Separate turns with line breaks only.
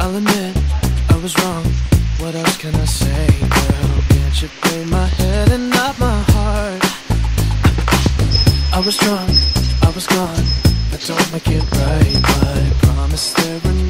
I'll admit I was wrong. What else can I say, girl? Can't you play my head and not my heart? I was drunk, I was gone. That don't make it right, but I promise there were